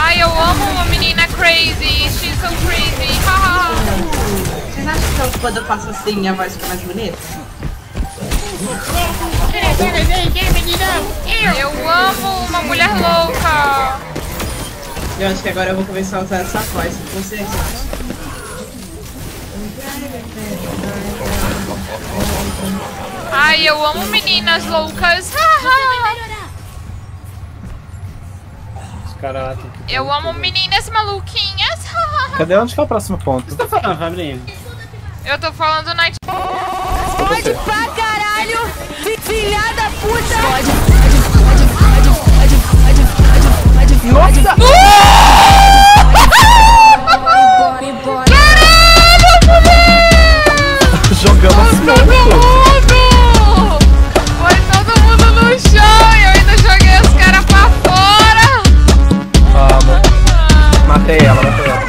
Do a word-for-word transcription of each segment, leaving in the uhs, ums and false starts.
Ai, eu amo uma menina crazy. She's so crazy. Vocês acham que quando eu faço assim, minha voz fica mais bonita? Eu amo uma mulher louca. Eu acho que agora eu vou começar a usar essa voz. Vocês acham? Ai, eu amo meninas loucas. Cara, tem que... Eu amo meninas maluquinhas. Cadê? Onde que é o próximo ponto? O que você tá falando, Fabrinho? Eu tô falando Night. Pode pra caralho, filha da puta! Pode, pode, pode, pode, pode, pode, pode, Nossa! Caralho, mulher! Jogamos muito! Foi todo mundo no chão e eu ainda joguei os caras pra fora! Vamos. Matei ela, matei ela.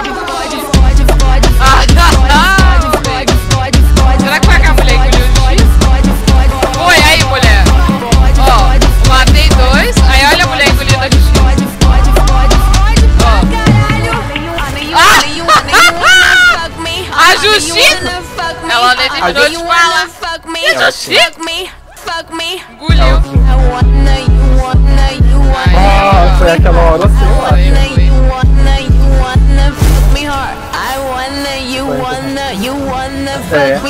Será que foi a mulher que engoliu? Foi aí, mulher! Ó, matei dois, aí olha a mulher engolindo a justiça. A justiça! Ela nem terminou de falar. E a justiça? Engoliu. Ah, foi aquela hora assim, eu acho. É.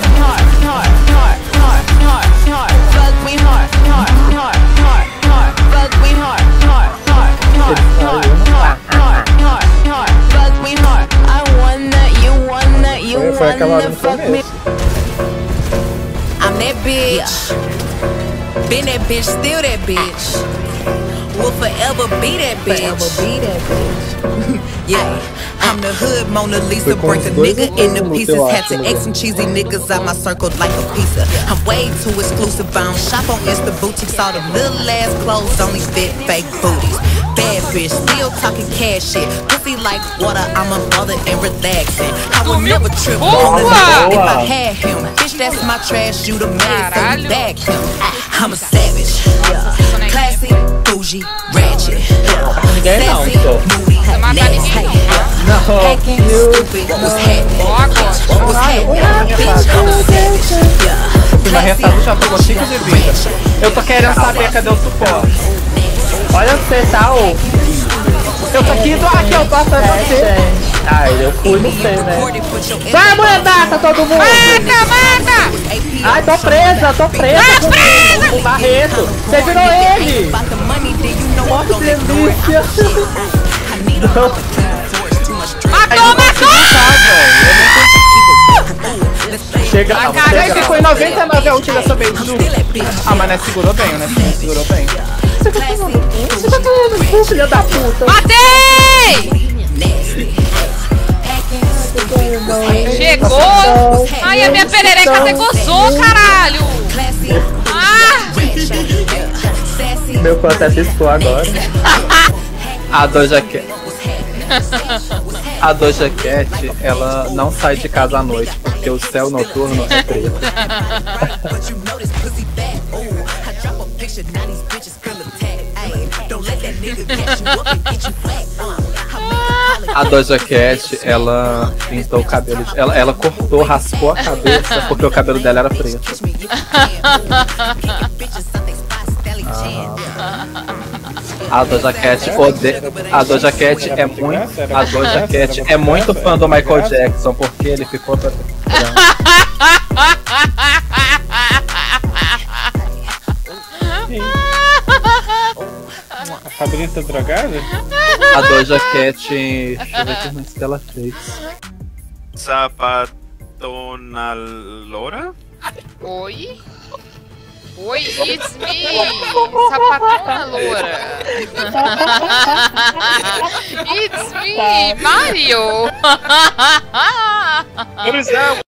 Foi, foi aquela hora no começo. I'm that bitch. Been that bitch, still that bitch. Will forever be that bitch. Forever be that bitch. Yeah, I'm the hood Mona Lisa. Break a nigga into pieces. Had to X some cheesy niggas out my circle like a pizza. I'm way too exclusive. I don't shop on Insta boutiques. All them little ass clothes only fit fake booties. Bad bitch, still talking cash shit. Pussy like water, I'm a mother and relaxing. I would never trip on this if I had him. Bitch, that's my trash, you the man, so you bag him. I'm a savage, yeah. Classy, bougie, ratchet, Ninguém não, sassy, tô. moody, nasty, hacking, stupid, what's happening? What's happening? Bitch, I'm a savage, yeah. Fui arrestado, já pegou cinco de vida. Eu tô querendo saber cadê o suporte. Olha você, tá, ô. Eu tô aqui, tô aqui, eu tô atrás de você. Ai, eu fui no C, né? Vai, moedata, todo mundo! Mata, mata! Ai, tô presa, tô presa! Tá presa! Com o Barreto! Você virou ele! Nossa, que delícia! Matou, matou! Chega, não, chega. Ficou em noventa e nove a ult dessa vez, Ju. Ah, mas né, segurou bem, né? Segurou bem. Você tá falando Você tá falando cu, filha da puta! Matei! Chegou! Ai, a minha perereca até gozou, caralho! Ah! Meu cu até piscou agora. A Doja Cat. A Doja Cat, ela não sai de casa à noite, porque o céu noturno é preto. A Doja Cat, ela pintou o cabelo, de, ela, ela cortou, raspou a cabeça porque o cabelo dela era preto. Ah. A Doja Cat odeia. A Doja Cat é muito. A Doja Cat é muito fã do Michael Jackson porque ele ficou. A Fabrinha tá drogada? A Doja Cat. Deixa eu ver o que mais que ela fez. Sapatona Loura? Oi? Oi, it's me! Sapatona loura! It's me, Mario! What is that?